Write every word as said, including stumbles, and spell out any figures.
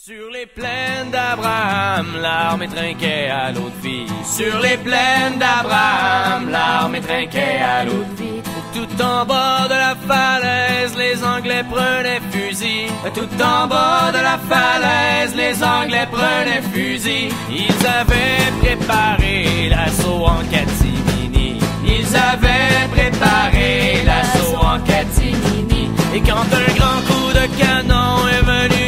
Sur les plaines d'Abraham, l'armée trinquait à l'eau de vie. Sur les plaines d'Abraham, l'armée trinquait à l'eau de vie. Tout en bas de la falaise, les Anglais prenaient fusil. Tout en bas de la falaise, les Anglais prenaient fusil. Ils avaient préparé l'assaut en catimini. Ils avaient préparé l'assaut en catimini. Et quand un grand coup de canon est venu